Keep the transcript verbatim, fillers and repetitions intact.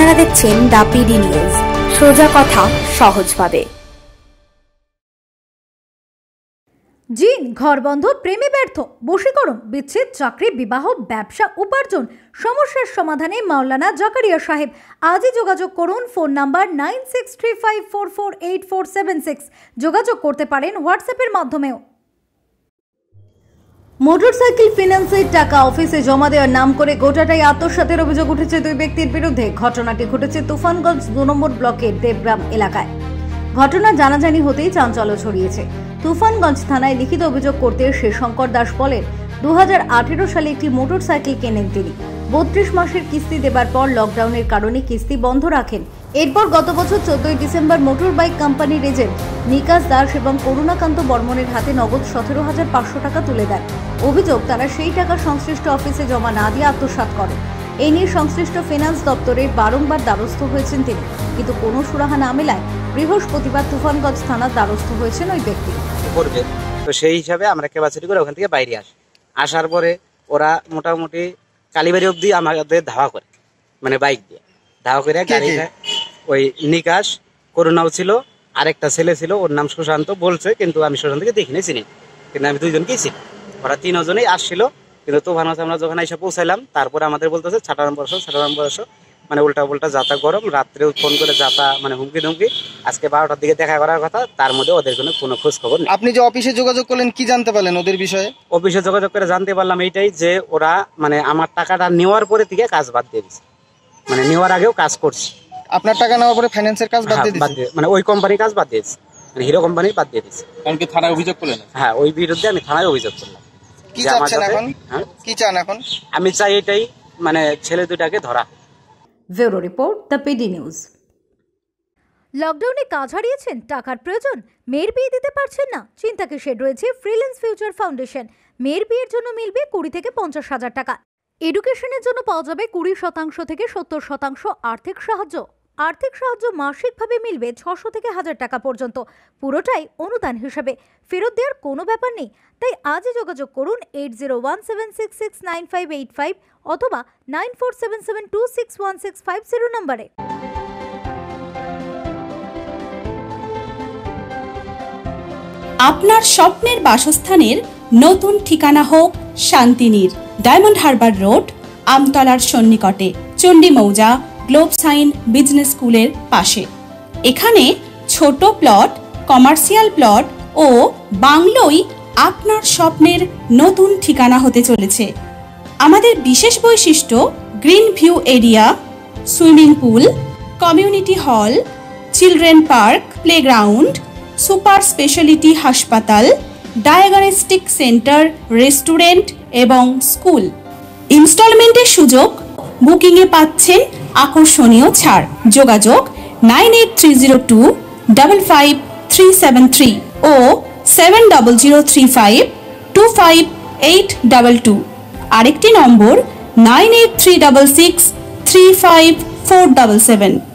আপনারা দেখছেন the PD news, সোজা কথা সহজভাবে। জিন, ঘর বন্ধ, প্রেমে ব্যর্থ, বশীকরণ, বিচ্ছেদ, চাকরি, বিবাহ, ব্যবসা, উপার্জন, সমস্যার সমাধানে মাওলানা জাকারিয়া সাহেব। আজই যোগাযোগ করুন। Phone number nine six three five four four eight four seven six. যোগাযোগ করতে পারেন হোয়াটসঅ্যাপের মাধ্যমেও। মোটরসাইকেল ফিন্যান্সের টাকা অফিসে জমা দেওয়ার নাম করে গোটাটাই আত্মসাতের অভিযোগ উঠেছে দুই ব্যক্তির বিরুদ্ধে। ঘটনাটি ঘটেছে তুফানগঞ্জ দু নম্বর ব্লকের দেবগ্রাম এলাকায়। ঘটনা জানাজানি হতেই চাঞ্চল্য ছড়িয়েছে। তুফানগঞ্জ থানায় লিখিত অভিযোগ করতে সে শঙ্কর দাস বলেন, দু হাজার আঠেরো সালে একটি মোটরসাইকেল কেনেন তিনি। বত্রিশ মাসের কিস্তি দেবার পর লকডাউনের কারণে কিস্তি বন্ধ রাখেন। এরপর গত বছর চোদ্দই ডিসেম্বর মোটর বাইক কোম্পানির এজেন্ট নিকাশ দাস এবং করুণাকান্ত বর্মনের হাতে নগদ সতেরো হাজার পাঁচশো টাকা তুলে দেন। অভিযোগ, তারা সেই টাকা সংশ্লিষ্ট অফিসে জমা না দিয়ে আত্মসাৎ করেন। এই নিয়ে সংশ্লিষ্ট ফিনান্স দপ্তরের বারংবার দ্বারস্থ হয়েছেন তিনি, কিন্তু কোনো সুরাহা না মেলায় বৃহস্পতিবার তুফানগঞ্জ থানার দ্বারস্থ হয়েছেন ওই ব্যক্তি। তো সেই হিসাবে আমরা কেবাচুরি করে ওখান থেকে বাইরে আসি। আসার পরে ওরা মোটামুটি কালীবাড়ি অব্দি আমাদের ধাওয়া করে, মানে বাইক দিয়ে ধাওয়া করে গাড়িটা। ওই নিকাশ, করুণাও ছিল, আরেকটা ছেলে ছিল, ওর নাম সুশান্ত বলছে, কিন্তু আমি সুশান্তকে দেখিনি, চিনি, কিন্তু আমি দুইজনকেই চিনি। ওরা তিনজনেই আসছিল, কিন্তু তুফান আমরা যখন এসে পৌঁছাইলাম তারপরে আমাদের বলতেছে ছাটা নম্বর আসো, ছাটা নম্বর আসো, মানে উল্টা উল্টা যাতা গরম। রাত্রে ফোন করে যাতা মানে হুমকি ধুমকি। আজকে বারোটার দিকে দেখা করার কথা, তার মধ্যে ওদের কোনো কোনো খোঁজ খবর নেই। আপনি যে অফিসে যোগাযোগ করলেন, কি জানতে পারলেন ওদের বিষয়ে? অফিসে যোগাযোগ করে জানতে পারলাম এইটাই যে ওরা মানে আমার টাকাটা নেওয়ার পরে থেকে কাজ বাদ দিয়ে দিচ্ছে, মানে নেওয়ার আগেও কাজ করছে। আপনার টাকা নেওয়ার পরে ফাইন্যান্সের কাজ বাদ দিয়ে দিচ্ছে, মানে ওই কোম্পানির কাজ বাদ দিয়েছে, মানে হিরো কোম্পানি বাদ দিয়ে দিচ্ছে। কারণ কি থানায় অভিযোগ করলেন? হ্যাঁ, ওই বিরুদ্ধে আমি থানায় অভিযোগ করলাম। কি চাচ্ছেন এখন? কি চান এখন? আমি চাই এটাই, মানে ছেলে দুটাকে ধরা। Bureau report, the PD news. লকডাউনে কাজ হারিয়েছেন, টাকার প্রয়োজন, মেয়ের বিয়ে দিতে পারছেন না, চিন্তাকে শেড রয়েছে ফ্রিল্যান্স ফিউচার ফাউন্ডেশন। মেয়ের বিয়ের জন্য মিলবে কুড়ি থেকে পঞ্চাশ হাজার টাকা। এডুকেশনের জন্য পাওয়া যাবে কুড়ি শতাংশ থেকে সত্তর শতাংশ আর্থিক সাহায্য। আর্থিক সাহায্য মাসিকভাবে মিলবে ছশো থেকে হাজার টাকা পর্যন্ত, পুরোটাই অনুদান হিসাবে, ফেরত দেওয়ার কোনো ব্যাপার নেই। তাই আজই যোগাযোগ করুন eight zero one seven six six nine five eight five অথবা nine four seven seven two six one six five zero নম্বরে। আপনার স্বপ্নের বাসস্থানের নতুন ঠিকানা হোক শান্তিনীর, ডায়মন্ড হারবার রোড, আমতলার সন্নিকটে, চণ্ডী মৌজা, গ্লোব সাইন বিজনেস স্কুলের পাশে। এখানে ছোট প্লট, কমার্শিয়াল প্লট ও বাংলোই আপনার স্বপ্নের নতুন ঠিকানা হতে চলেছে। আমাদের বিশেষ বৈশিষ্ট্য green view area, swimming pool, community hall, children park, playground, super speciality হাসপাতাল, ডায়াগনস্টিক সেন্টার, রেস্টুরেন্ট এবং স্কুল। ইনস্টলমেন্টের সুযোগ, বুকিংয়ে পাচ্ছেন আকর্ষণীয় ছাড়। যোগাযোগ nine eight three zero two double five three seven three ও seven double zero three five two five eight double two. আরেকটি নম্বর nine eight three double six three five four double seven.